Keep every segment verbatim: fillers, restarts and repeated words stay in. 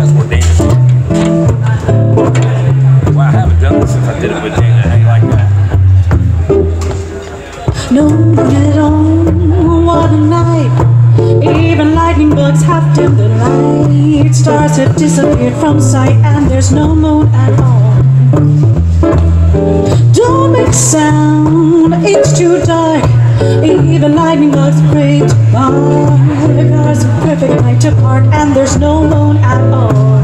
That's where Dana's from. Well, I haven't done this since I did it with Dana. How you like that? No moon at all, what a night. Even lightning bugs have dimmed the light. Stars have disappeared from sight, and there's no moon at all. Don't make a sound, it's too dark. Even lightning bugs pray to bark. It's a perfect night to part, and there's no moon at all.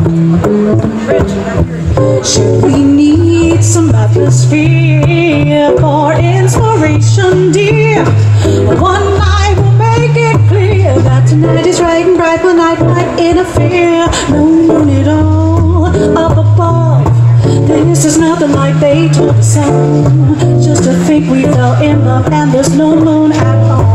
Should we need some atmosphere for inspiration, dear? One night will make it clear that tonight is right and bright, but night might interfere. No moon at all up above. This is nothing like they told us so. Just to think we fell in love, and there's no moon at all.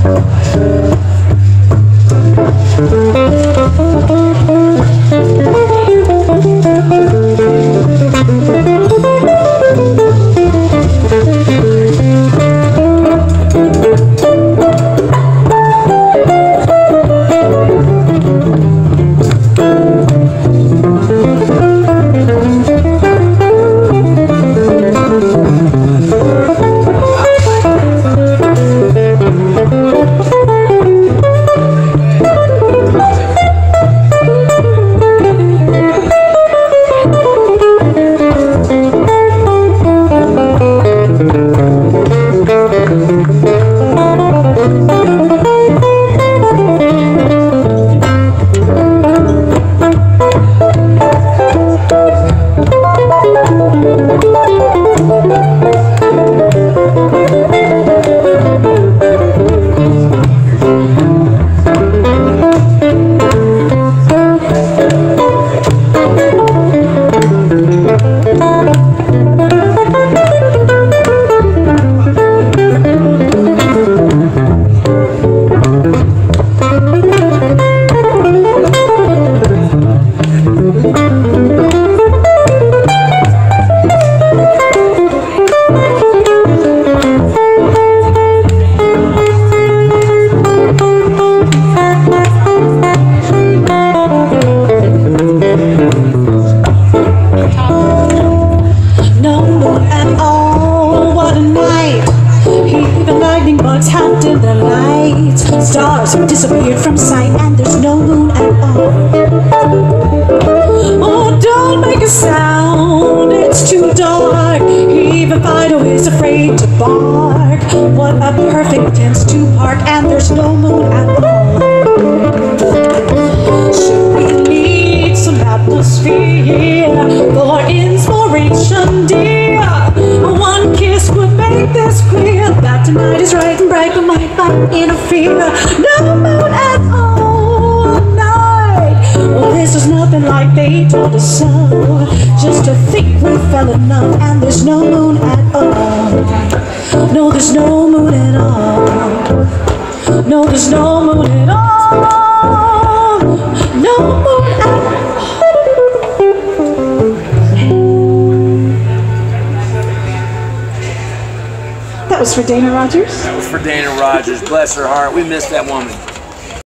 Have dimmed the lights. Stars have disappeared from sight, and there's no moon at all. Oh, don't make a sound, it's too dark. Even Fido is afraid to bark. What a perfect dance to part, and there's no moon at all. Should we need some atmosphere for inspiration, dear? One kiss would make this clear that tonight is right and bright, but might not interfere. No moon at all night. Well, this is nothing like they told us so. Just to think we fell in love, and there's no moon at all. No, there's no moon at all. No, there's no moon at all. No moon at all. That was for Dana Rogers. That was for Dana Rogers. Bless her heart. We missed that woman.